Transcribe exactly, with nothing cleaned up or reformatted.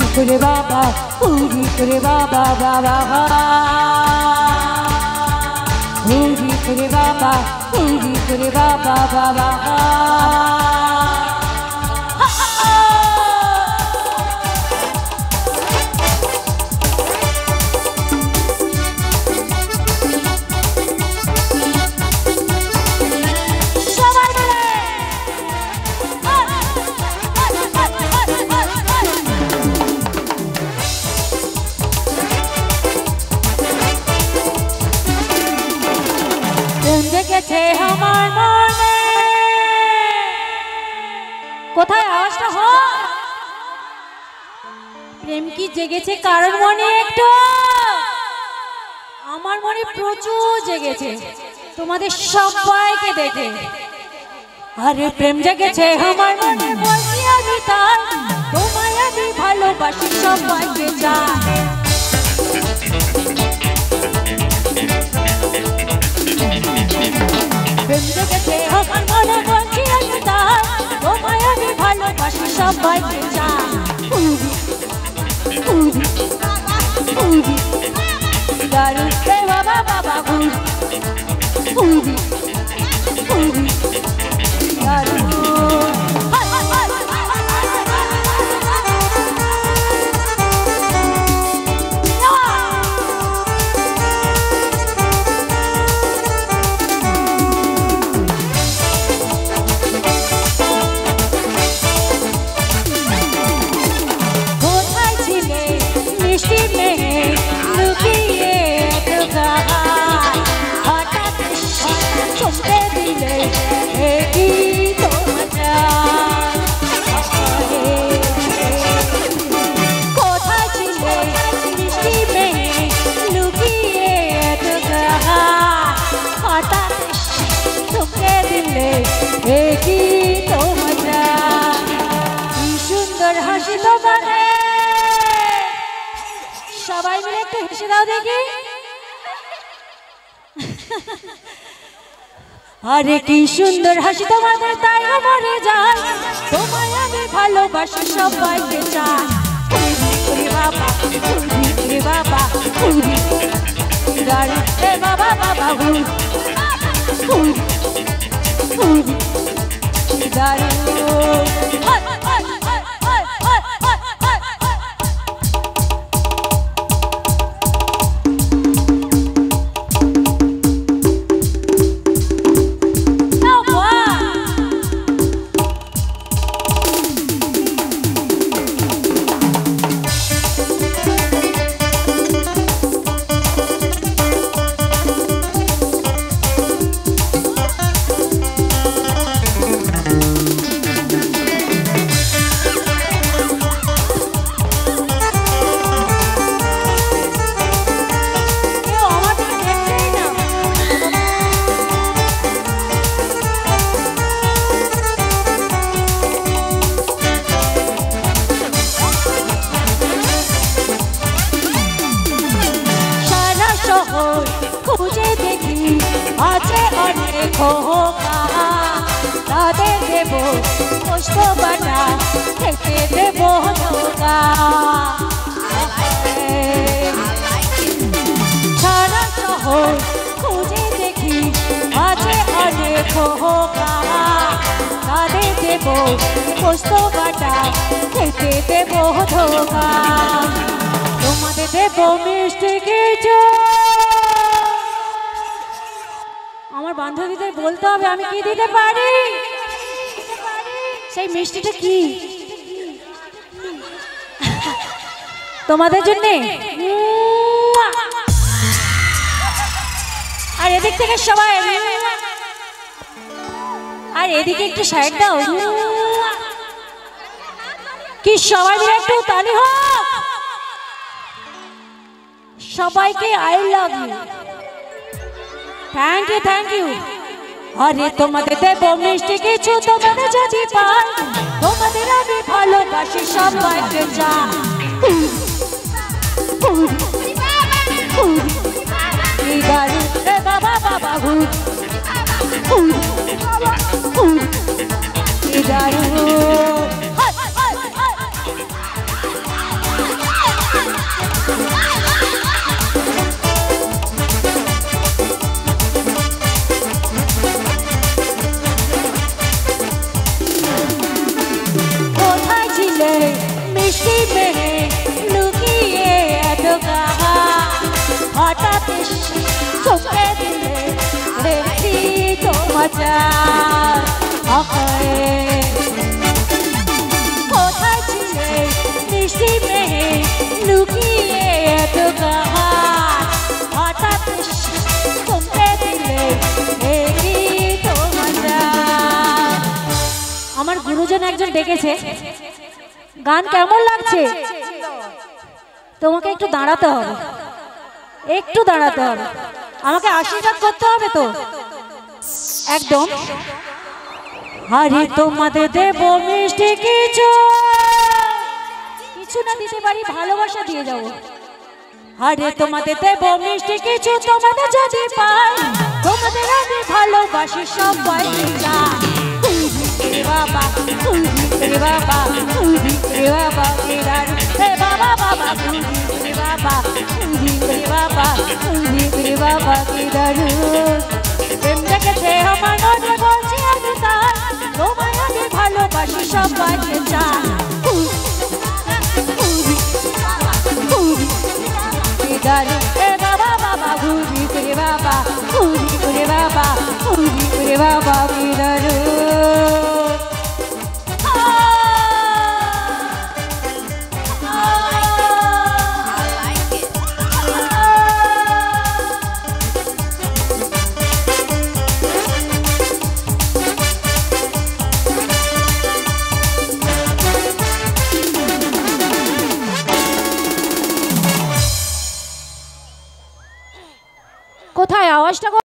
করে বাবা হুরি করে বাবা বাবা হুরি করে বাবা হুরি করে বাবা বাবা জেগেছে আমার মনে কোথায় আওয়াজটা হয় প্রেম কি জেগেছে কারণ মনে একটু আমার মনে প্রচুর জেগেছে তোমাদের সবাইকে দেখে আরে প্রেম জেগেছে আমার মনে বলছি আমি তাই তোমায় আমি ভালোবাসি সবাইকে চাই প্রেম জেগেছে আমার মনে বলছি আমি তাই তোমায় আমি ভালোবাসি সবাইকে চাই উরি উরি দারুণ রে বাবা বাবা উরি উরি উরি দারুণ সুন্দর হাসি তোমাদের সবাই মিলে একটু হেসে দাও দেখি আরে কি সুন্দর হাসি তোমাদের তাই মরে যায় তোমায় আমি ভালোবাসি সবাইকে চাই বাবা বাবা রে বাবা বাবা হুরি দারুণ খুঁজে দেখি আছে অনেক হোকা তাদের দেব কষ্ট বানা থেকে দেব নৌকা সারা শহর খুঁজে দেখি আছে অনেক হোকা তাদের দেব কষ্ট বানা থেকে দেব ধোকা তোমাদের দেব মিষ্টি কিছু আমার বান্ধবীদের বলতে হবে আমি কি দিতে পারি সেই মিষ্টিটা কি তোমাদের জন্য আর এদিক থেকে সবাই আর এদিকে একটু সাইড দাও কি সবাই মিলে একটু তালি হোক সবাইকে I love you thank you thank you আরে তোমাদের দেব মিষ্টি কিছু তোমাদের যদি পাই তোমাদের আমি ভালোবাসি সবাইকে চাই রে বাবা বাবা হুরি দারুণ মেহে লুকিয়ে এত কাহা হঠাৎ চোখে দিলে দেখি তোমার আকারে কোথায় ছিলে মিষ্টি মেহে লুকিয়ে এত কাহা হঠাৎ চোখে দিলে দেখি তোমার। আমার গুরুজন একজন ডেকেছে, গান কেমন লাগছে? তোমাকে একটু দাঁড়াতে হবে, একটু দাঁড়াতে হবে, আমাকে আশীর্বাদ করতে হবে তো একদম। আরে তোমাদের দেব মিষ্টি কিছু, কিছু না দিতে পারি ভালোবাসা দিয়ে যাবো। আরে তোমাদের দেব মিষ্টি কিছু, তোমাদের যদি পাই তোমাদের আমি ভালোবাসি সবাই বাবা রে বাবা রে বাবা রে বাবা বাবা রে বাবা রে বাবা রে বাবা কি দারুণ প্রেম জেগেছে আমার মনে বলছি আমি তার তোমায় আমি ভালোবাসি সবাইকে চাই দারুণ রে বাবা বাবা ঘুরি রে বাবা ঘুরি রে বাবা ঘুরি রে বাবা কি দারুণ। কোথায় আওয়াজটা?